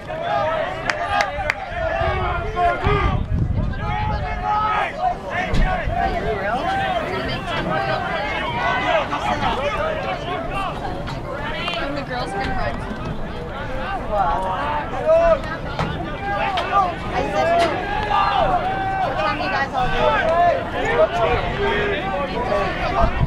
The girls are gonna run. What? I said, what time do you guys all do?